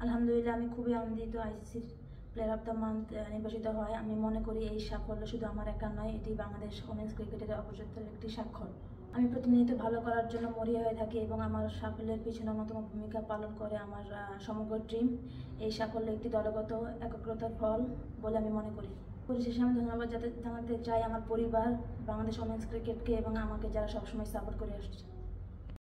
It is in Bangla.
আলহামদুলিল্লাহ আমি খুবই আনন্দিত আইসিসির প্লেয়ার অফ দ্য মান্থ নির্বাচিত হয়। আমি মনে করি এই সাফল্য শুধু আমার একা নয়, এটি বাংলাদেশ ওমেন্স ক্রিকেটের অগ্রযাত্রার একটি স্বাক্ষর। আমি প্রতিনিয়ত ভালো করার জন্য মরিয়া হয়ে থাকি এবং আমার সাফল্যের পিছনে অন্যতম ভূমিকা পালন করে আমার সমগ্র টিম। এই সাফল্য একটি দলগত একাগ্রতার ফল বলে আমি মনে করি। পরিশেষে আমি ধন্যবাদ জানাতে চাই আমার পরিবার, বাংলাদেশ ওমেন্স ক্রিকেটকে এবং আমাকে যারা সবসময় সাপোর্ট করে আসছে।